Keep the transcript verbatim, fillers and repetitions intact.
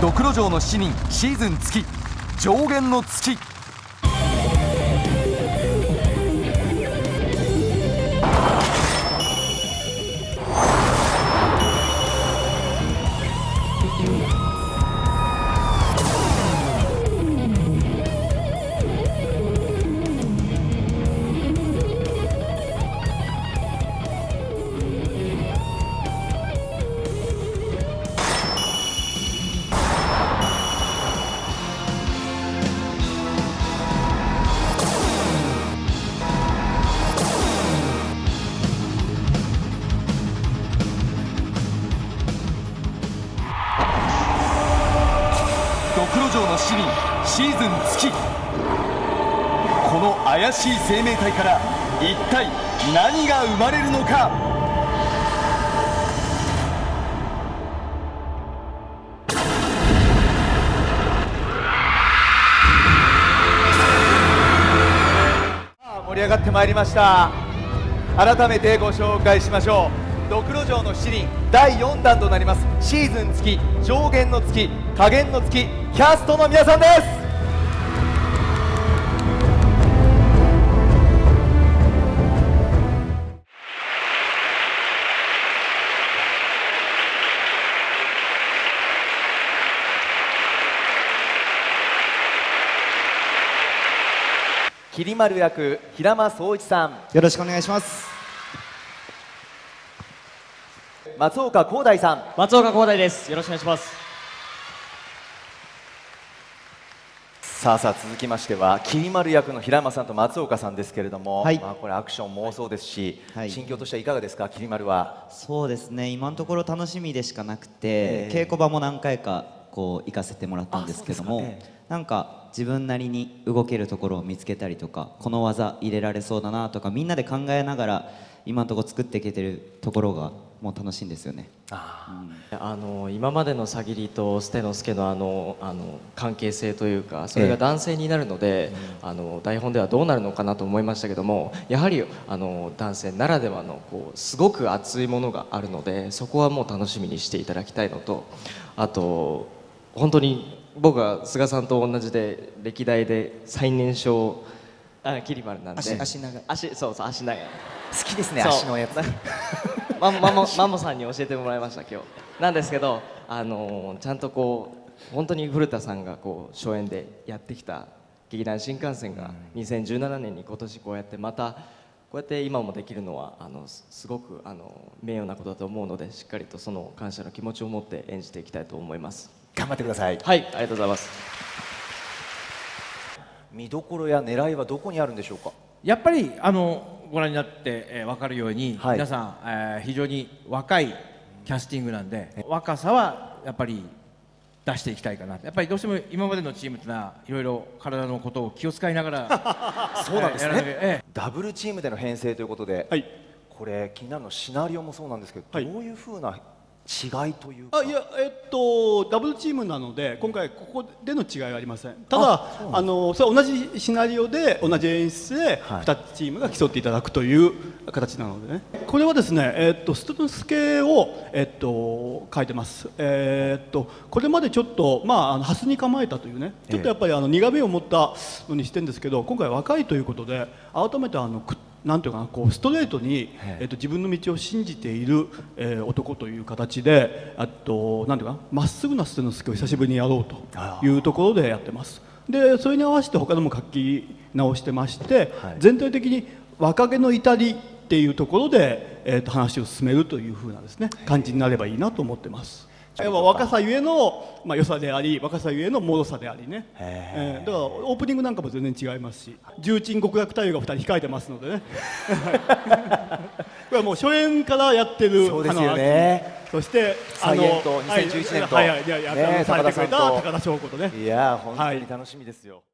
ドクロ城のしちにんシーズン月上限の月。ドクロ城のしちにんシーズン月。この怪しい生命体から一体何が生まれるのか。盛り上がってまいりました。改めてご紹介しましょう。ドクロ城のしちにんだいよんだんとなりますシーズン月上限の月下限の月キャストの皆さんです。桐丸役平間宗一さん、 よろしくお願いします。 松岡広大さん、 松岡広大です。よろしくお願いします。 さあさあ続きましては桐丸役の平間さんと松岡さんですけれども、 はい、 まあこれアクションもそうですし、 はい、 心境としてはいかがですか。桐丸はそうですね、今のところ楽しみでしかなくて、 えー、 稽古場も何回かこう行かせてもらったんですけども、 ね、 なんか自分なりに動けるところを見つけたりとか、この技入れられそうだなとかみんなで考えながら今のところ作っていけてるところがもう楽しいんですよね。 あ、うん、あの今までのさぎりと捨之助のあのあの関係性というか、それが男性になるので、ええ、あの台本ではどうなるのかなと思いましたけども、やはりあの男性ならではのこうすごく熱いものがあるので、そこはもう楽しみにしていただきたいのと、あと本当に僕は菅さんと同じで歴代で最年少あ桐丸なんで、 足足長い足そうそう足長い好きですね、足のやつ。 マモマモマモさんに教えてもらいました今日なんですけど、あのー、ちゃんとこう本当に古田さんがこう初演でやってきた劇団新幹線がにせんじゅうななねんに今年こうやってまたこうやって今もできるのはあのすごくあの名誉なことだと思うので、しっかりとその感謝の気持ちを持って演じていきたいと思います。 頑張ってください。 はい、ありがとうございます。 見どころや狙いはどこにあるんでしょうか。 やっぱりあのご覧になって、えー、分かるように、はい、皆さん、えー、非常に若いキャスティングなんで、うん、若さはやっぱり出していきたいかな。やっぱりどうしても今までのチームというのはいろいろ体のことを気を使いながらそうなんですね、 えー、 ダブルチームでの編成ということで、はい、これ気になるのシナリオもそうなんですけど、はい、どういうふうな違いというか。 あいや、えっと、ダブルチームなので今回ここでの違いはありません。ただあのそれ同じシナリオで同じ演出でふたつチームが競っていただくという形なのでね、これはですね、えっと、捨之助を、えっと、書いてます。えっと、これまでちょっと、まあ、あのハスに構えたというね、ちょっとやっぱりあの苦みを持ったのにしてるんですけど、今回若いということで改めてあのなんていうかな、こうストレートに、えっと、自分の道を信じている、えー、男という形で、あとなんていうかな、まっすぐな捨之助を久しぶりにやろうというところでやってます。でそれに合わせて他でも書き直してまして、はい、全体的に若気の至りっていうところで、えー、と話を進めるというふうなですね感じになればいいなと思ってます。若さゆえの、まあ、良さであり、若さゆえの脆さでありね、えー、だからオープニングなんかも全然違いますし、重鎮極楽太夫がふたり控えてますのでねこれはもう初演からやってるそうですよね。 そしてあのにせんじゅういちねんとはいはいはい、やってくれた高田翔子とね、 いや本当に楽しみですよ。